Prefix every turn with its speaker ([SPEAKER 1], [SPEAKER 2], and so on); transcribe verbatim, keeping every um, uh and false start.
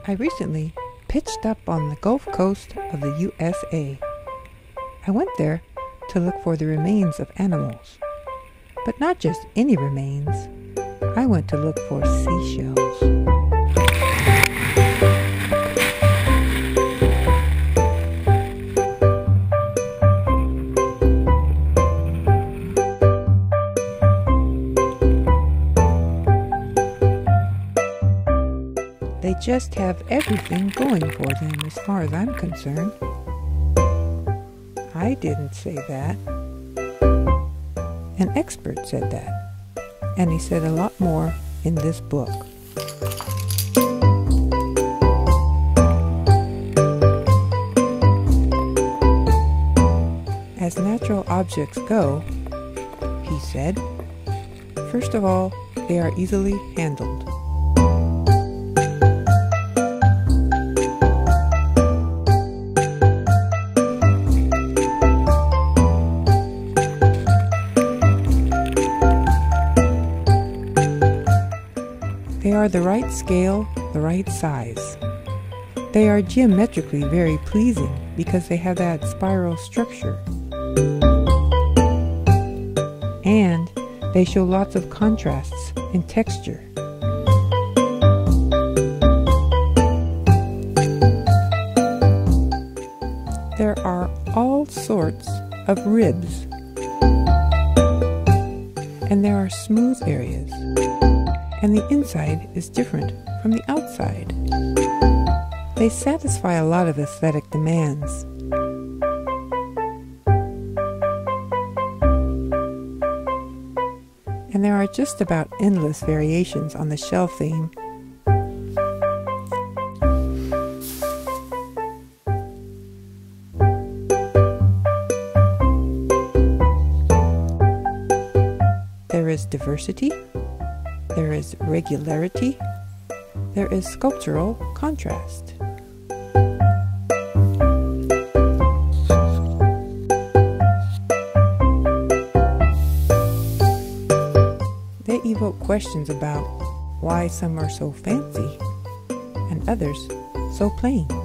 [SPEAKER 1] I recently pitched up on the Gulf Coast of the U S A. I went there to look for the remains of animals. But not just any remains. I went to look for seashells. They just have everything going for them as far as I'm concerned. I didn't say that. An expert said that, and he said a lot more in this book. As natural objects go, he said, first of all, they are easily handled. They are the right scale, the right size. They are geometrically very pleasing because they have that spiral structure. And they show lots of contrasts in texture. There are all sorts of ribs. And there are smooth areas. And the inside is different from the outside. They satisfy a lot of aesthetic demands. And there are just about endless variations on the shell theme. There is diversity. There is regularity. There is sculptural contrast. They evoke questions about why some are so fancy and others so plain.